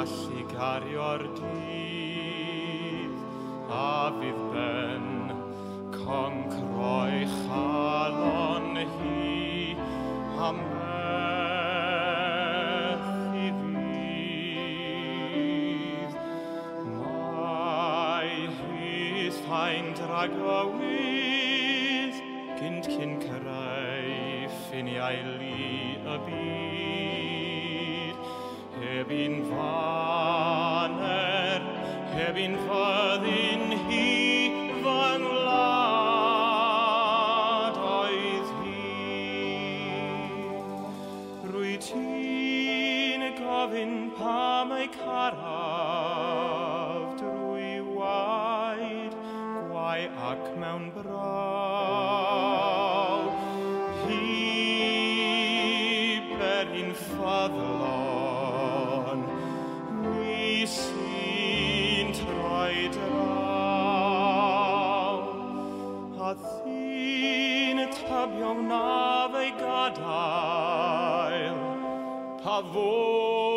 gallu gario'r dydd, a fydd ben concroi chalon hi am beth I fydd. Mae hys fain dragowydd gynt cyn cyrraedd ffiniaelu y byd. Heb un faner, heb un fyddin hi fy ngwlad oedd hi. Rwy ti'n gofyn pam ei caraf drwy waed, gwai ac mewn braw. Hi berin ffyddlon, mi sy'n troi draw. A ddyn y tybio na fe'i gadael, pa fod